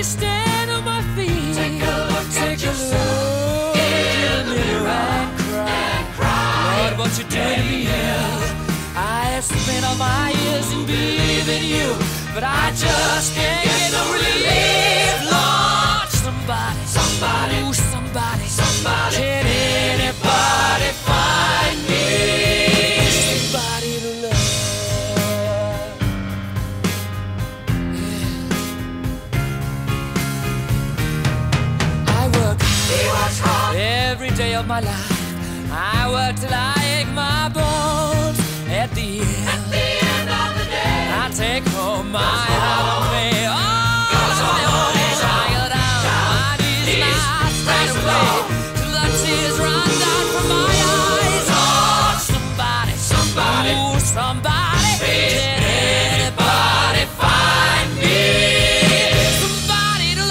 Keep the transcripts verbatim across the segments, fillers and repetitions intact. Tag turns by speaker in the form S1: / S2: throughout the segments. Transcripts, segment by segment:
S1: me stand on my feet.
S2: Take a look
S1: Take
S2: at
S1: a
S2: yourself
S1: look
S2: in the mirror
S1: and cry.
S2: and cry.
S1: Lord, what you doing to me? I have spent all my years in believing you, but I just can't get no relief. Lord, somebody,
S2: Somebody,
S1: ooh, somebody,
S2: somebody,
S1: can anybody find me somebody to love? Yeah. I work
S2: he works hard.
S1: every day of my life. I work till I ache my bones. At the end,
S2: At the end of the day,
S1: I take home my holiday pay. Oh,
S2: Goes on, goes on,
S1: I go down my knees and I start to play till the tears run down from my eyes. Oh, somebody,
S2: Somebody,
S1: ooh, somebody,
S2: please,
S1: can anybody find me somebody to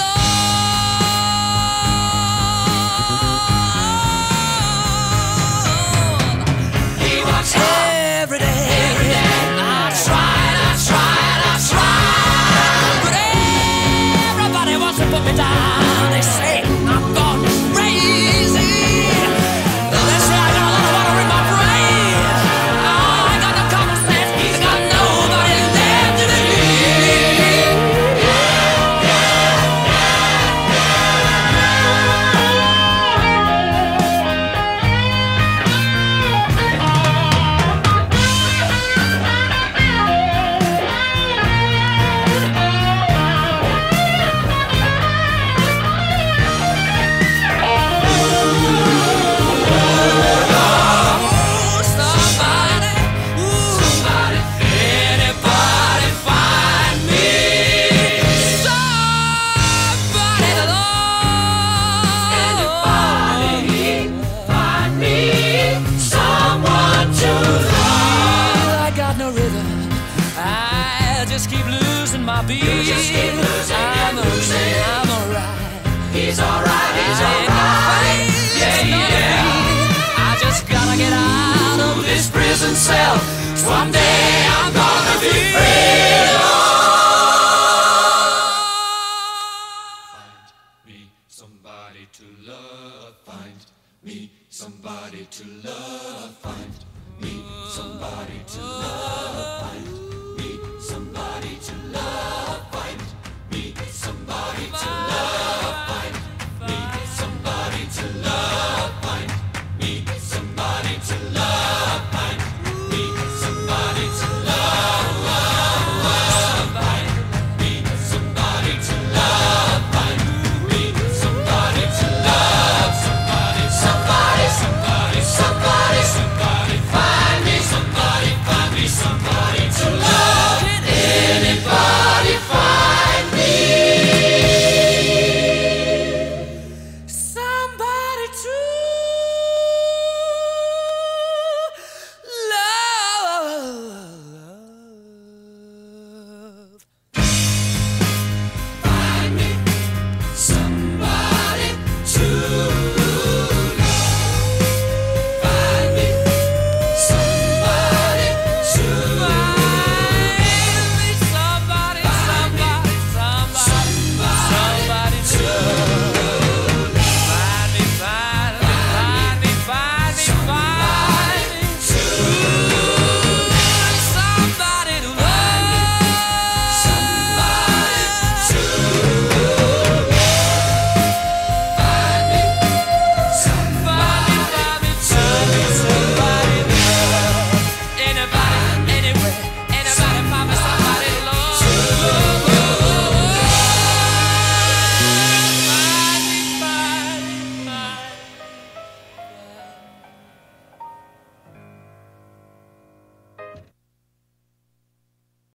S1: love?
S2: he works hard.
S1: Every day,
S2: Every day.
S1: I tried, I tried, I tried, but everybody wants to put me down. They say I'm gone crazy. They say I got a lot of water in my brain. Oh, I got no common sense. I got nobody left to believe. Oh, somebody, ooh,
S2: Somebody,
S1: anybody find me somebody to love?
S2: anybody, find me someone to love.
S1: I got no rhythm. I just keep losing my beat.
S2: You just keep losing
S1: I'm
S2: and
S1: okay,
S2: losing.
S1: I'm alright.
S2: He's alright, he's
S1: I ain't
S2: alright.
S1: no face,
S2: Yeah,
S1: no
S2: yeah.
S1: feet. I just gotta get out of this prison cell. Someday I'm gonna be free.
S2: Find me somebody to love. Find me somebody to love. Find me somebody to love.